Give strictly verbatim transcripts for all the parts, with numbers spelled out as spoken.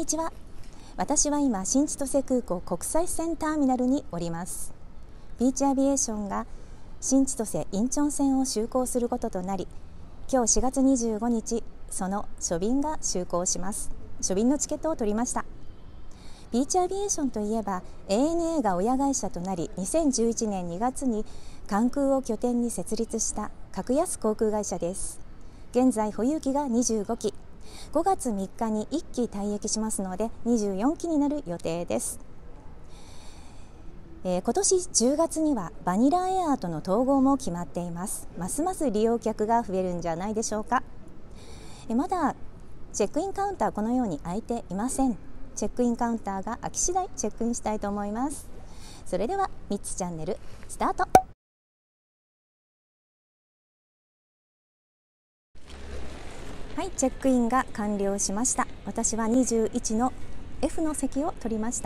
にちは。私は今新千歳空港国際線ターミナルにおります。ピーチアビエーションが新千歳インチョン線を就航することとなり、今日しがつにじゅうごにちその初便が就航します。初便のチケットを取りました。ピーチアビエーションといえば エーエヌエー が親会社となり、にせんじゅういちねんにがつに関空を拠点に設立した格安航空会社です。現在保有機がにじゅうごき、ごがつみっかにいっき退役しますのでにじゅうよんきになる予定です。えー、今年じゅうがつにはバニラエアーとの統合も決まっています。ますます利用客が増えるんじゃないでしょうか。えー、まだチェックインカウンターこのように開いていません。チェックインカウンターが開き次第チェックインしたいと思います。それではみっつチャンネルスタート。はい、チェックインが完了しました。私はにじゅういちの エフ の席を取りました。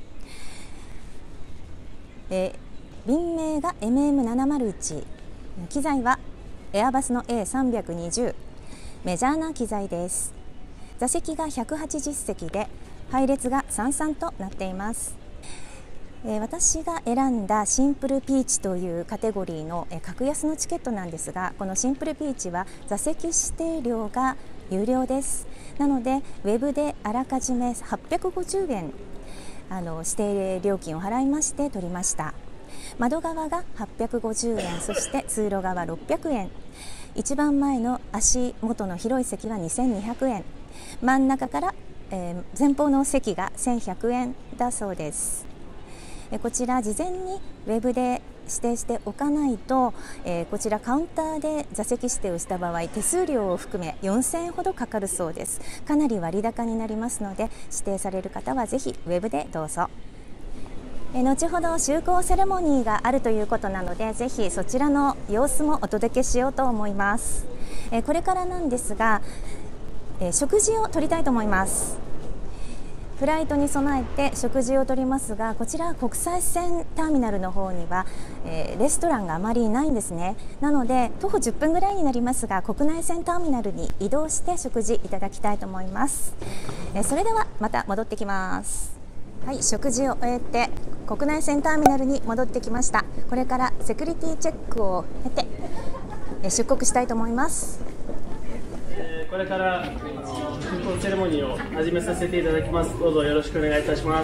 えー、便名が エムエムななまるいち、機材はエアバスの エーさんびゃくにじゅう、メジャーな機材です。座席がひゃくはちじゅっせきで配列がさんさんとなっています。えー、私が選んだシンプルピーチというカテゴリーの、えー、格安のチケットなんですが、このシンプルピーチは座席指定料が有料です。なのでウェブであらかじめはっぴゃくごじゅうえんあの指定料金を払いまして取りました。窓側がはっぴゃくごじゅうえん、そして通路側ろっぴゃくえん、一番前の足元の広い席はにせんにひゃくえん、真ん中から、えー、前方の席がせんひゃくえんだそうです。こちら事前にウェブで指定しておかないと、えー、こちらカウンターで座席指定をした場合、手数料を含めよんせんえんほどかかるそうです。かなり割高になりますので、指定される方はぜひウェブでどうぞ。えー、後ほど就航セレモニーがあるということなので、ぜひそちらの様子もお届けしようと思います。えー、これからなんですが、えー、食事をとりたいと思います。フライトに備えて食事をとりますが、こちら国際線ターミナルの方には、えー、レストランがあまりないんですね。なので徒歩じゅっぷんぐらいになりますが、国内線ターミナルに移動して食事いただきたいと思います。えー、それではまた戻ってきます。はい、食事を終えて国内線ターミナルに戻ってきました。これからセキュリティチェックを経て、えー、出国したいと思います。 これから空港セレモニーを始めさせていただきます。どうぞよろしくお願いいたします。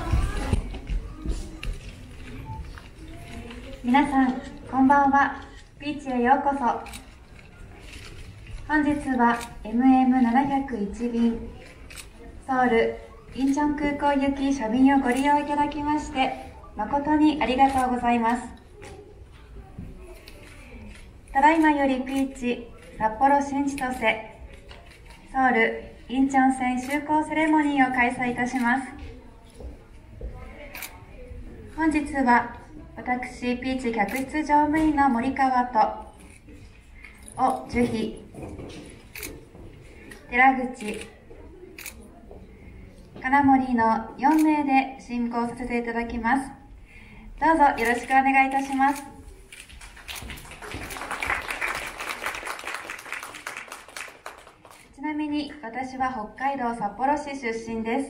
皆さんこんばんは。ピーチへようこそ。本日は エムエムななぜろいち 便ソウルインチョン空港行き初便をご利用いただきまして誠にありがとうございます。ただいまよりピーチ札幌新千歳ソウルインチョン線就航セレモニーを開催いたします。本日は私ピーチ客室乗務員の森川と尾樹飛、寺口、金森のよんめいで進行させていただきます。どうぞよろしくお願いいたします。ちなみに私は北海道札幌市出身です。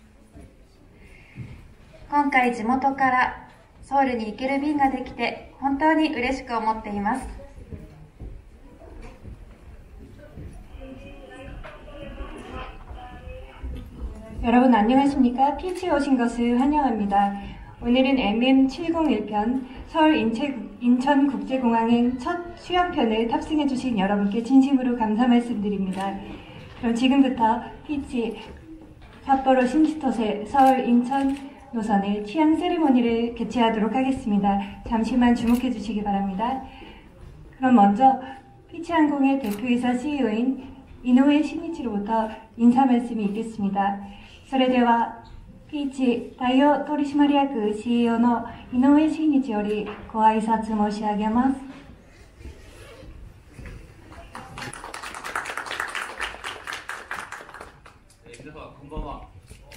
今回地元からソウルに行ける便ができて本当に嬉しく思っています。 여러분 안녕하십니까? 피치에 오신 것을 환영합니다. 오늘은 엠엠 칠공일 편 서울 인체, 인천국제공항행 첫 수영편을 탑승해 주신 여러분께 진심으로 감사 말씀드립니다. 그럼 지금부터 피치 삿포로 신치토세 서울 인천 노선의 취향 세리머니를 개최하도록 하겠습니다. 잠시만 주목해 주시기 바랍니다. 그럼 먼저 피치항공의 대표이사 씨이오인 이노우에 신이치로부터 인사 말씀이 있겠습니다. それではピーチ代表取締役 シーイーオー の井上真日よりご挨拶申し上げます。 皆様こんばんは。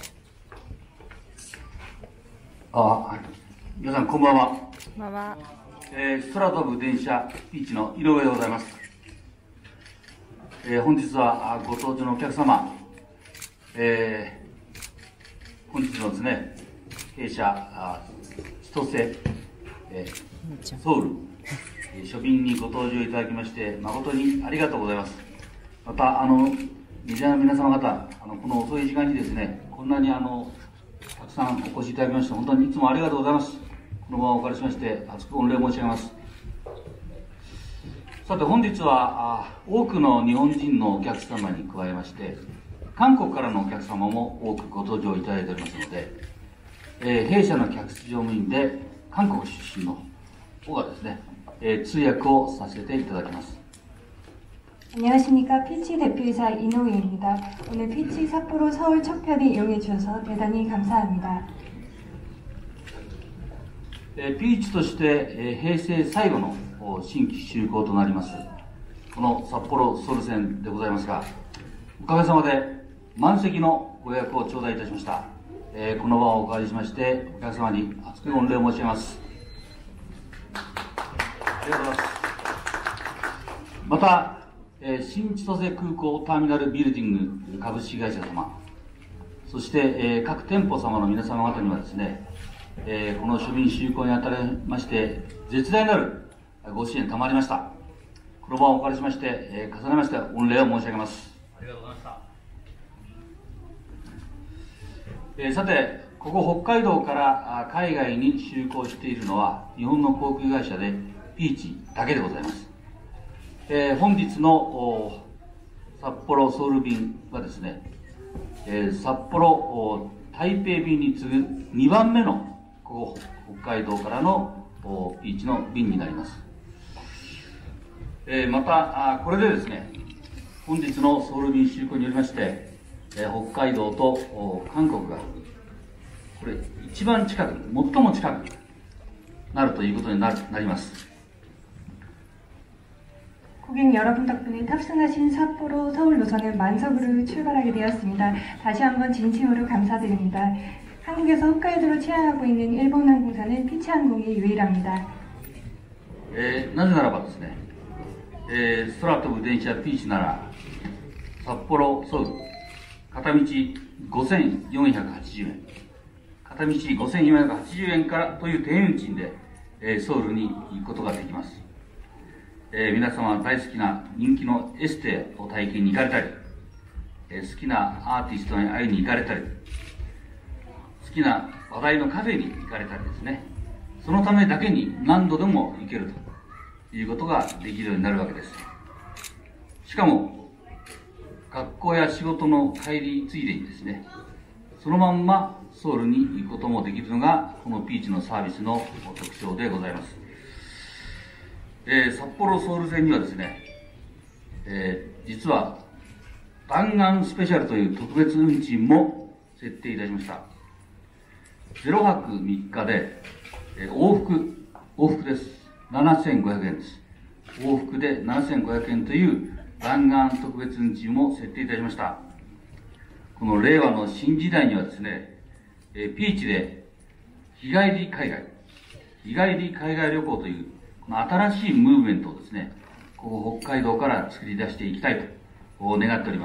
あ、皆さんこんばんは。こんばんは。えー、空飛ぶ電車ピーチの井上でございます。えー、本日はご搭乗のお客様、えー本日のですね、弊社千歳、えー、ソウル、えー、書便にご登場いただきまして、誠にありがとうございます。また、あの、メジャーの皆様方、あのこの遅い時間にですね、こんなにあの、たくさんお越しいただきまして、本当にいつもありがとうございます。この場をお借りしまして、厚く御礼申し上げます。さて、本日は、多くの日本人のお客様に加えまして、韓国からのお客様も多くご登場いただいておりますので、えー、弊社の客室乗務員で、韓国出身の方がですね、えー、通訳をさせていただきます。 안녕하십니까. 피치 대표이사 이노우입니다. 오늘 피치 삿포로 서울 첫 편을 이용해 주셔서 대단히 감사합니다. えー、ピーチとして、えー、平成最後の新規就航となります、この札幌ソウル線でございますが、おかげさまで満席のご予約を頂戴いたしました。えー、この場をお借りしまして、お客様に厚く御礼申し上げます。ありがとうございます。また、えー、新千歳空港ターミナルビルディング株式会社様、そして、えー、各店舗様の皆様方にはですね、えー、この書便就航にあたりまして、絶大なるご支援賜りました。この場をお借りしまして、えー、重ねまして御礼を申し上げます。ありがとうございました。えー、さて、ここ北海道から海外に就航しているのは、日本の航空会社でピーチだけでございます。えー、本日の札幌ソウル便はですね、えー、札幌台北便に次ぐにばんめのここ北海道からのピーチの便になります。えー、また、これでですね、本日のソウル便就航によりまして、えー、北海道と韓国が、これ、一番近く、最も近くなるということになります。 고객 여러분 덕분에 탑승하신 삿포로 서울 노선은 만석으로 출발하게 되었습니다. 다시 한번 진심으로 감사드립니다. 한국에서 홋카이도로 취항하고 있는 일본 항공사는 피치 항공이 유일합니다. えー、なぜならばですね、えー、空飛ぶ電車ピーチなら札幌ソウル片道ごせんよんひゃくはちじゅうえん、片道ごせんよんひゃくはちじゅうえんからという低運賃で、えー、ソウルに行くことができます。えー、皆様大好きな人気のエステを体験に行かれたり、えー、好きなアーティストに会いに行かれたり、好きな話題のカフェに行かれたりですね、そのためだけに何度でも行けるということができるようになるわけです。しかも、学校や仕事の帰りついでにですね、そのまんまソウルに行くこともできるのが、このピーチのサービスの特徴でございます。えー、札幌ソウル線にはですね、えー、実は弾丸スペシャルという特別運賃も設定いたしました。ゼロはくみっかで、えー、往復、往復です。ななせんごひゃくえんです。往復でななせんごひゃくえんという弾丸特別運賃も設定いたしました。この令和の新時代にはですね、えー、ピーチで日帰り海外、日帰り海外旅行という新しいムーブメントをですね、ここ北海道から作り出していきたいと願っております。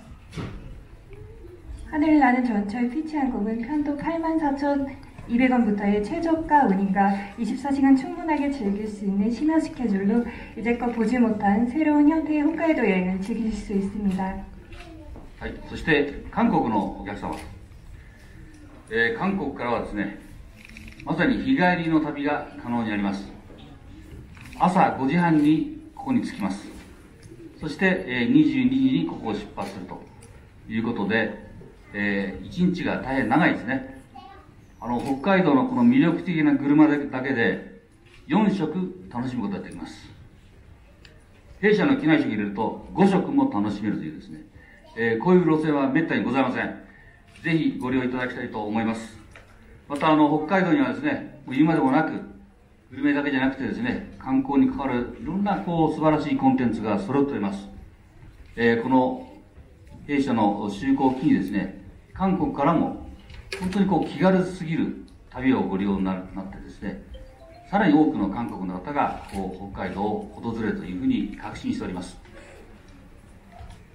하늘을 나는 전철 피치 항공은 편도 팔만 사천이백 원부터의 최저가 운임과 이십사 시간 충분하게 즐길 수 있는 심야 스케줄로 이제껏 보지 못한 새로운 형태의 홋카이도 여행을 즐기실 수 있습니다. はい、そして韓国のお客様、えー、韓国からはですね、まさに日帰りの旅が可能になります。朝ごじはんにここに着きます。そして、えー、にじゅうにじにここを出発するということで、えー、いちにちが大変長いですね。あの、北海道のこの魅力的な車だけでよんしょく楽しむことができます。弊社の機内食入れるとごしょくも楽しめるというですね、えー、こういう路線は滅多にございません。ぜひご利用いただきたいと思います。また、あの、北海道にはですね、もう言うまでもなく、グルメだけじゃなくてですね、観光に関わるいろんなこう素晴らしいコンテンツが揃っております。えー、この弊社の就航を機にですね、韓国からも本当にこう気軽すぎる旅をご利用になってですね、さらに多くの韓国の方がこう北海道を訪れるというふうに確信しております。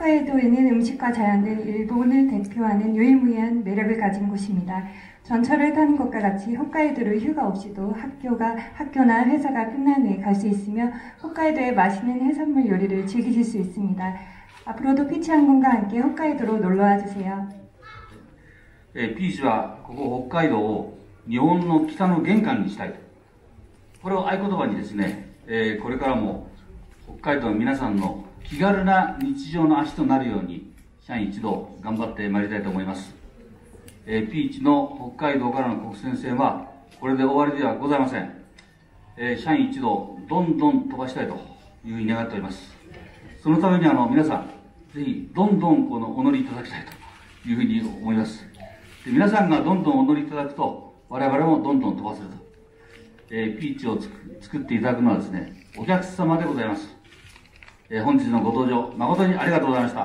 홋카이도에는 음식과 자연 등 일본을 대표하는 유일무이한 매력을 가진 곳입니다. 전철을 타는 것과 같이 홋카이도를 휴가 없이도 학교가, 학교나 회사가 끝난 후에 갈 수 있으며 홋카이도의 맛있는 해산물 요리를 즐기실 수 있습니다. 앞으로도 피치항공과 함께 홋카이도로 놀러와 주세요. えー、ピーチはここ北海道を日本の北の玄関にしたいと。これを合言葉にですね、えー、これからも北海道の皆さんの気軽な日常の足となるように、社員一同頑張ってまいりたいと思います。えー、ピーチの北海道からの国選戦は、これで終わりではございません。えー、社員一同、どんどん飛ばしたいというふうに願っております。そのためにあの皆さん、ぜひどんどんこのお乗りいただきたいというふうに思います。で皆さんがどんどんお乗りいただくと、我々もどんどん飛ばせると。えー、ピーチをつく作っていただくのはですね、お客様でございます。えー、本日のご登場、誠にありがとうございました。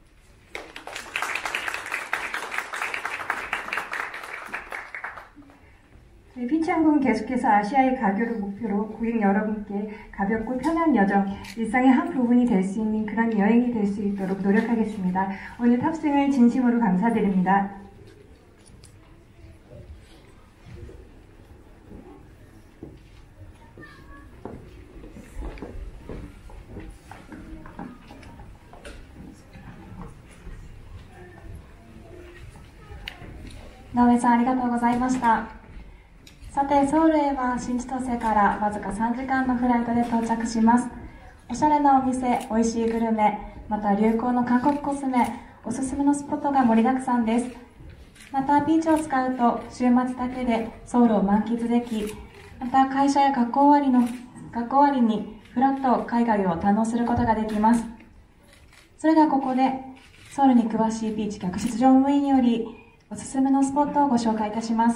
피치항공은 계속해서 아시아의 가교를 목표로 고객 여러분께 가볍고 편한 여정, 일상의 한 부분이 될 수 있는 그런 여행이 될 수 있도록 노력하겠습니다. 오늘 탑승을 진심으로 감사드립니다. 直江さんありがとうございました。さて、ソウルへは新千歳からわずかさんじかんのフライトで到着します。おしゃれなお店、美味しいグルメ、また流行の韓国コスメ、おすすめのスポットが盛りだくさんです。また、ピーチを使うと週末だけでソウルを満喫でき、また会社や学校終わりの学校終わりにフラッと海外を堪能することができます。それではここでソウルに詳しいピーチ客室乗務員よりおすすめのスポットをご紹介いたします。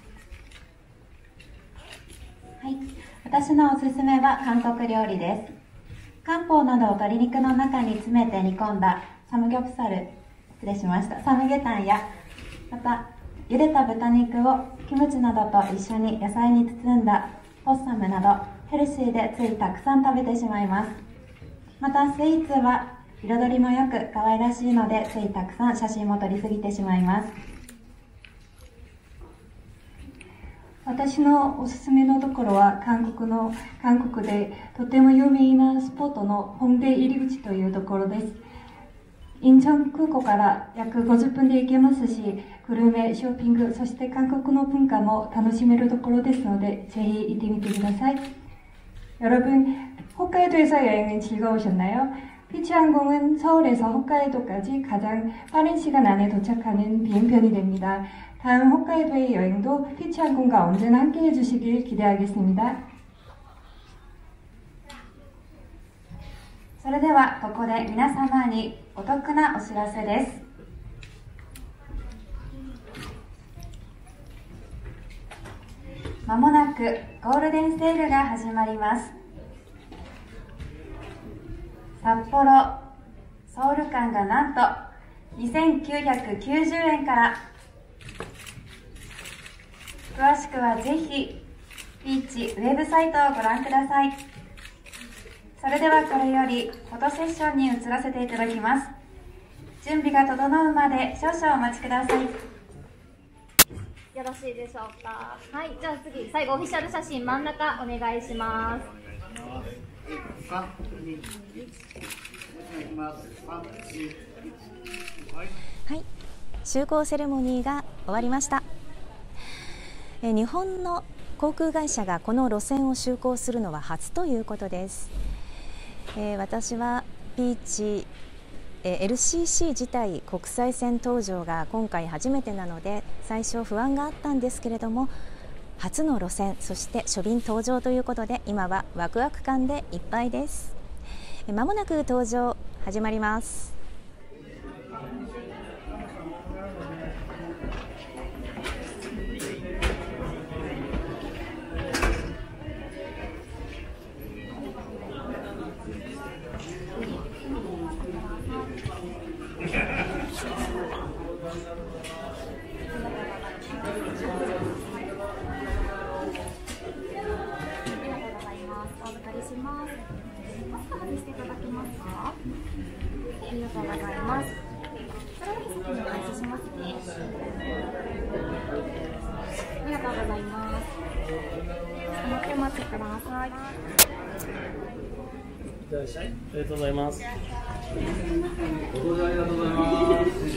はい、私のおすすめは韓国料理です。漢方などを鶏肉の中に詰めて煮込んだサムギョプサル、失礼しました、サムゲタンや、また茹でた豚肉をキムチなどと一緒に野菜に包んだポッサムなどヘルシーでついたくさん食べてしまいます。またスイーツは彩りもよく可愛らしいのでついたくさん写真も撮りすぎてしまいます。 私のおすすめのところは韓国の韓国でとても有名なスポットのホンデ入り口というところです。インチョン空港から約ごじゅっぷんで行けますし、グルメ、ショッピング、そして韓国の文化も楽しめるところですのでぜひ行ってみてください。여러분、홋카이도에서 여행은 즐거우셨나요? 피치항공은 서울에서 홋카이도까지 가장 빠른 시간 안에 도착하는 비행편이 됩니다. 다음 홋카이도의 여행도 피치항공과 언제나 함께해 주시길 기대하겠습니다. それではここで皆様にお得なお知らせです。まもなくゴールデンセールが始まります。札幌ソウル間がなんとにせんきゅうひゃくきゅうじゅうえんから。詳しくはぜひピーチウェブサイトをご覧ください。それではこれよりフォトセッションに移らせていただきます。準備が整うまで少々お待ちください。 よろしいでしょうか。はい、じゃあ次、最後オフィシャル写真真ん中お願いします。 はい、就航セレモニーが終わりました。え日本の航空会社がこの路線を就航するのは初ということです。えー、私はピーチ、えー、エルシーシー 自体国際線搭乗が今回初めてなので最初不安があったんですけれども、初の路線、そして初便搭乗ということで今はワクワク感でいっぱいです。まもなく搭乗始まります。 お預かりします。マスク外していただけますか？ありがとりがとうございます。持って待ってください。 いってらっしゃい。ありがとうございます。ご搭乗ありがとうございます。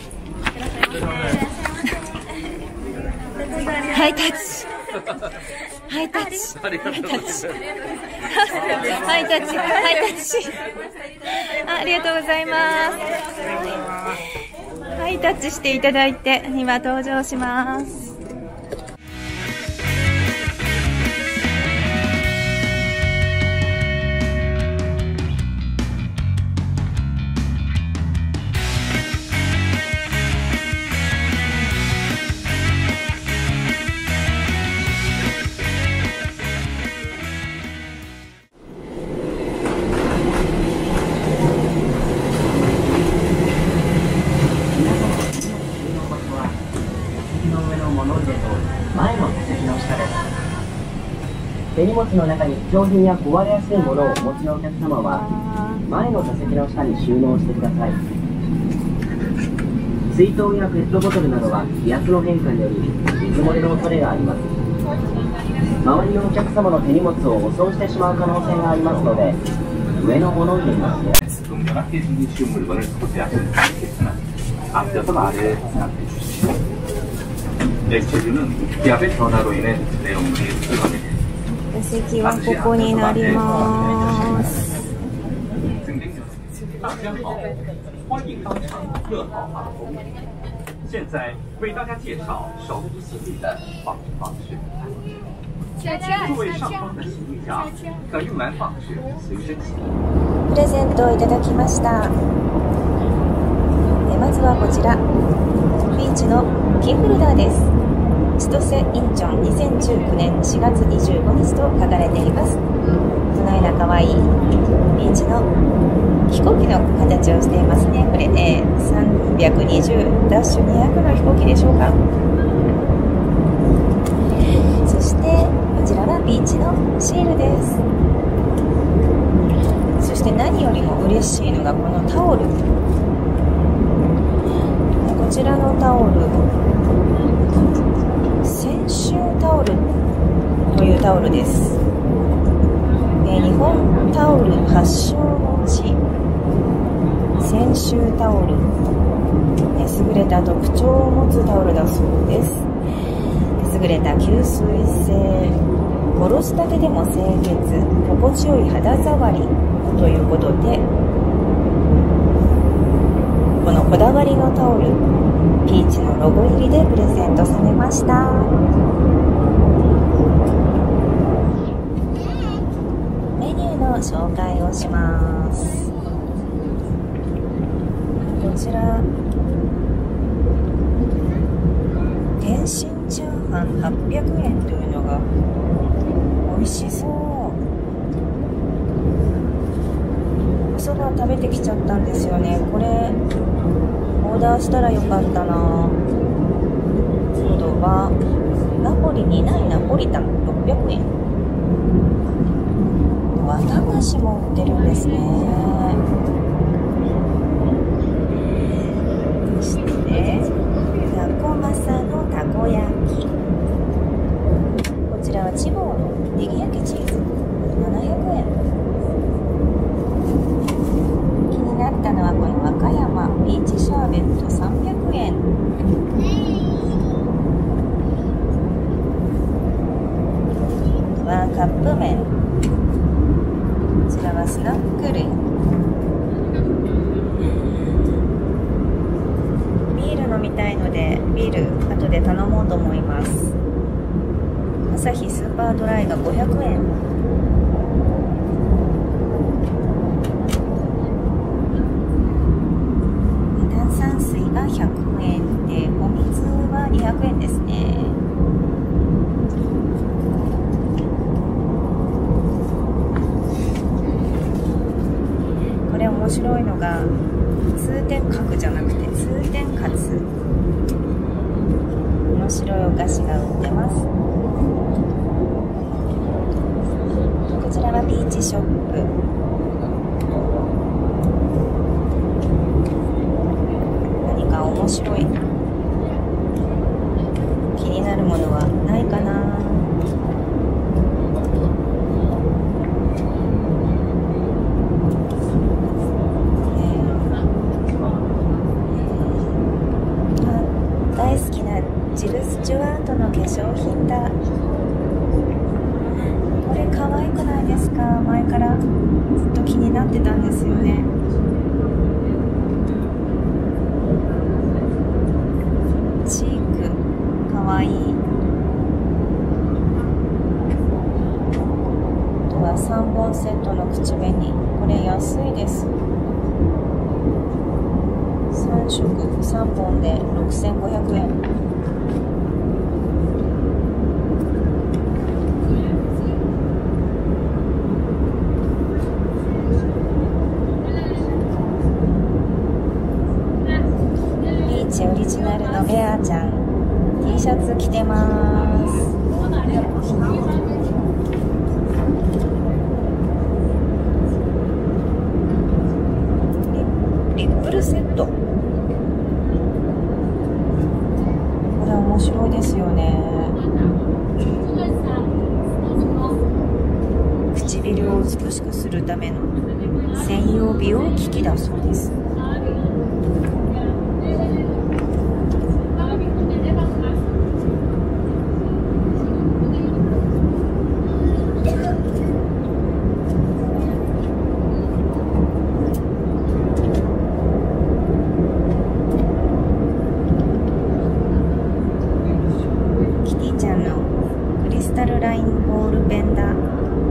ハイタッチ。ハイタッチ。ハイタッチ。ハイタッチ。ハイタッチ。ありがとうございます。ハイタッチしていただいて、今登場します。 手荷物の中に貴重品や壊れやすいものをお持ちのお客様は前の座席の下に収納してください。水筒やペットボトルなどは気圧の変化により水漏れの恐れがあります。周りのお客様の手荷物を汚損してしまう可能性がありますので上の物入れにして 동전학계 쉬운 물건을 소지하지 않겠으나 앞서서 아래에 생각해주시고 액체류는 기압의 변화로 인해 내용물이 흡수하게 됩니다. 座席はここになります。 大家好，欢迎到场乐豪航空。现在为大家介绍手提行李的放置方式。座位上方的行李架可用来放置随身行李。 プレゼントをいただきました。まずはこちら、ビーチのキーホルダーです。千歳インチョンにせんじゅうきゅうねんしがつにじゅうごにちと書かれています。このようなかわいいビーチの飛行機の形をしていますね。これ、えー、さんびゃくにじゅうダッシュにひゃくの飛行機でしょうか。そしてこちらはビーチのシールです。そして何よりも嬉しいのがこのタオル。こちらのタオル、泉州タオルというタオルです。えー、日本タオル発祥の地、泉州タオル、えー、優れた特徴を持つタオルだそうです。優れた吸水性、おろしたてでも清潔、心地よい肌触りということで、このこだわりのタオル、ピーチのロゴ入りでプレゼントされました。メニューの紹介をします。こちら天津チャーハンはっぴゃくえんというのが美味しそう。おそば食べてきちゃったんですよね。これオーダーしたらよかったな。今度はナポリにないナポリタンろっぴゃくえん。綿菓子も売ってるんですね。そしてタコマサのたこ焼き。こちらは千房のネギ焼きチーズななひゃくえん。気になったのはこの和歌山ピーチシャーベットさんびゃくえん。はカップ麺。こちらはスナック類。ビール飲みたいのでビール後で頼もうと思います。アサヒスーパードライがごひゃくえん。炭酸水がひゃくえんで、お水はにひゃくえんですね。これ面白いのが通天閣じゃなくて通天カツ。面白いお菓子が売ってます。こちらはピーチショップ。何か面白い気になるものはないかな。 からずっと気になってたんですよね。チークかわいい。あとはさんぼんセットの口紅、これ安いです。さんしょくさんぼんでろくせんごひゃくえん。ビーチオリジナルのベアちゃん T シャツ着てます。リップルセット、これ面白いですよね。唇を美しくするための専用美容機器だそうです。キティちゃんのクリスタルラインボールペンだ。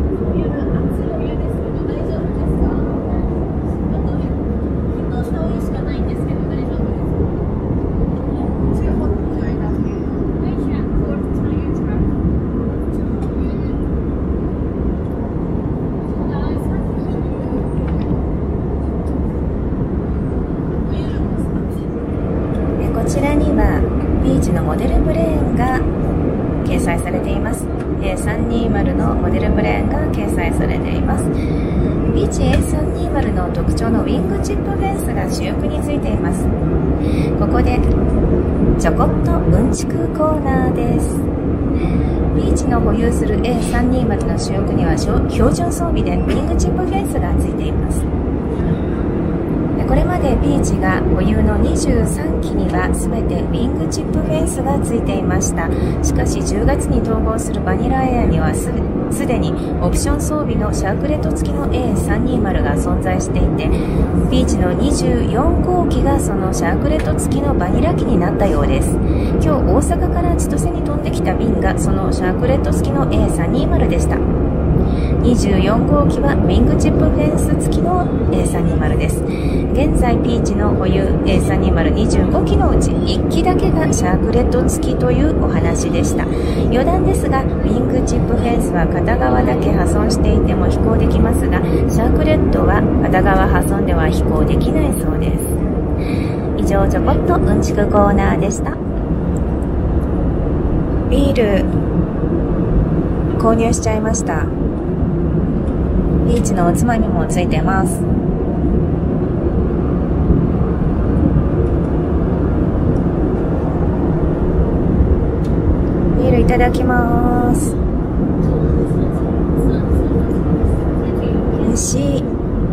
こちらにはビーチのモデルプレーンが掲載されています。 エーさんにーまる のモデルプレーンが掲載されています。ビーチ エーさんにーまる の特徴のウィングチップフェンスが主翼についています。ここでちょこっとうんちくコーナーです。ビーチの保有する エーさんにーまる の主翼には標準装備でウィングチップフェンスがついています。これまでビーチが保有のにじゅうさんきには全てウィングチップフェンスがついていました。しかしじゅうがつに統合するバニラエアにはすでにオプション装備のシャークレット付きの エーさんにーまる が存在していて、ビーチのにじゅうよんごうきがそのシャークレット付きのバニラ機になったようです。今日大阪から千歳に飛んできた便がそのシャークレット付きの エーさんにーまる でした。にじゅうよんごうきはウィングチップフェンス付きの エーさんにーまる です。現在ピーチの保有 エーさんにーまるにじゅうごきのうちいっきだけがシャークレット付きというお話でした。余談ですが、ウィングチップフェンスは片側だけ破損していても飛行できますが、シャークレットは片側破損では飛行できないそうです。以上、ちょこっとうんちくコーナーでした。ビール購入しちゃいました。ビーチのおつまみもついてます。ビールいただきます。美味しい。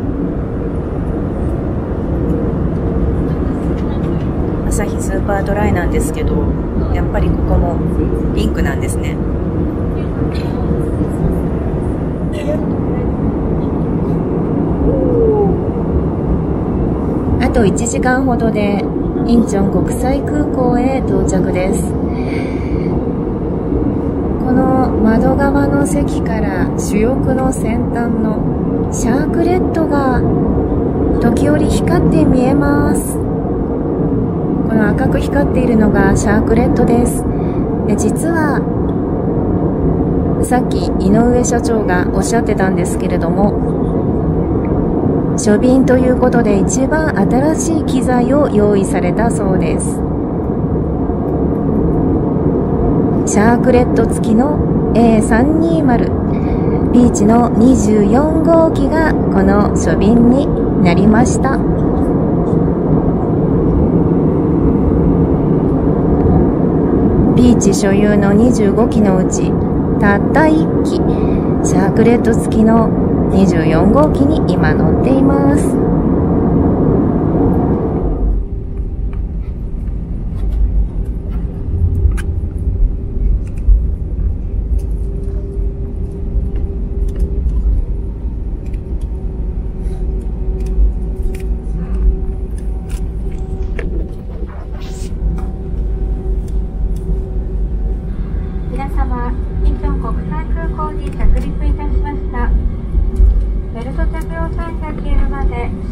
アサヒスーパードライなんですけど、やっぱりここもピンクなんですね。あといちじかんほどでインチョン国際空港へ到着です。この窓側の席から主翼の先端のシャークレットが時折光って見えます。この赤く光っているのがシャークレットです。で、実はさっき井上社長がおっしゃってたんですけれども、初便ということで一番新しい機材を用意されたそうです。シャークレット付きの エーさんにーまる、ビーチのにじゅうよんごうきがこの初便になりました。ビーチ所有のにじゅうごきのうちたったいっき、シャークレット付きのにじゅうよんごうきに今乗っています。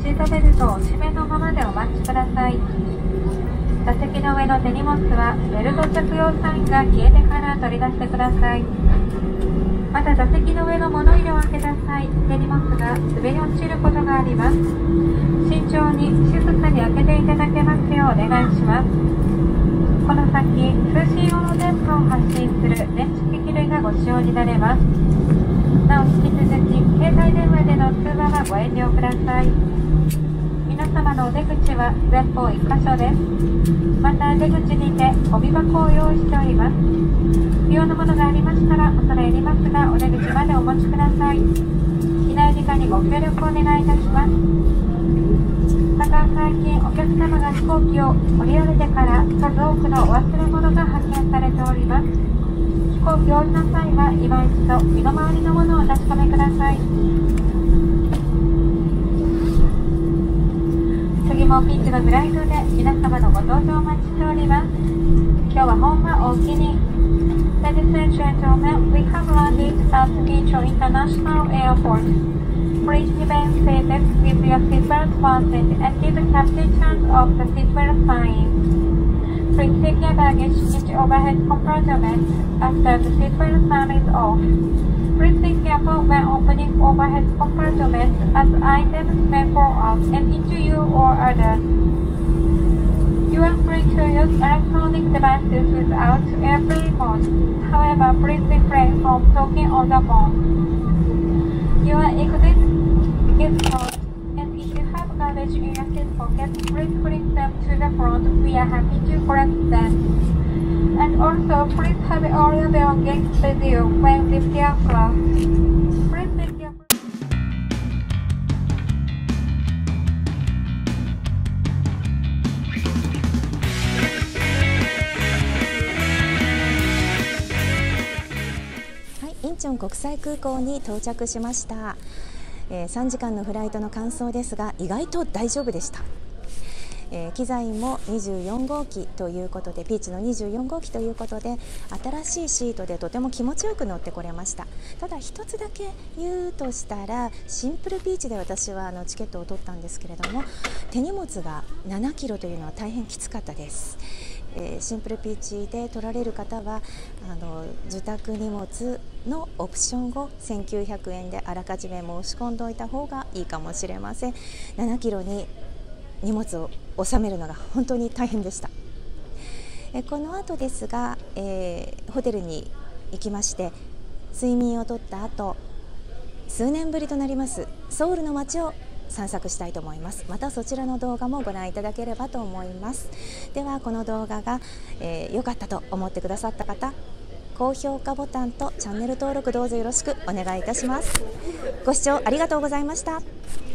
シートベルトをお締めのままでお待ちください。座席の上の手荷物はベルト着用サインが消えてから取り出してください。また座席の上の物入れを開けた際、手荷物が滑り落ちることがあります。慎重に静かに開けていただけますようお願いします。この先、通信用の電波を発信する電池機器類がご使用になれます。なお引き続き、携帯電話での通話はご遠慮ください。皆様のお出口は前方いっかしょです。また出口にてゴミ箱を用意しております。不要なものがありましたら恐れ入りますが、お出口までお持ちください。機内時間にご協力お願いいたします。また最近お客様が飛行機を降りられてから数多くのお忘れ物が発見されております。飛行機を降りの際は今一度身の回りのものをお確かめください。次もピッチのフライトで皆様のご搭乗お待ちしております。今日は本間おおきに。Ladies and gentlemen, we have landed at Picho International Airport. Please remain seated with your seatbelt fastened and give the captain turn off the seatbelt sign. Please take your baggage into overhead compartment after the seatbelt sign is off. Please be careful when opening overhead compartments as items may fall out and injure you or others. You are free to use electronic devices without airplane mode. However, please refrain from talking on the phone. Your exit is closed, and if you have garbage in your seat pocket, please bring them to the front. We are happy to collect them. And also, please have all your belongings with you when leaving the aircraft. Please be careful. インチョン国際空港に到着しました、えー、さんじかんのフライトの感想ですが意外と大丈夫でした、えー、機材もにじゅうよんごうきということでピーチのにじゅうよんごうきということで新しいシートでとても気持ちよく乗ってこれました。ただ一つだけ言うとしたらシンプルピーチで私はあのチケットを取ったんですけれども手荷物がななキロというのは大変きつかったです。えー、シンプルピーチで取られる方はあの受託荷物のオプションをせんきゅうひゃくえんであらかじめ申し込んでおいた方がいいかもしれません。ななキロに荷物を収めるのが本当に大変でした。えこの後ですが、えー、ホテルに行きまして睡眠をとった後数年ぶりとなりますソウルの街を散策したいと思います。またそちらの動画もご覧いただければと思います。ではこの動画が良、えー、かったと思ってくださった方、高評価ボタンとチャンネル登録どうぞよろしくお願いいたします。ご視聴ありがとうございました。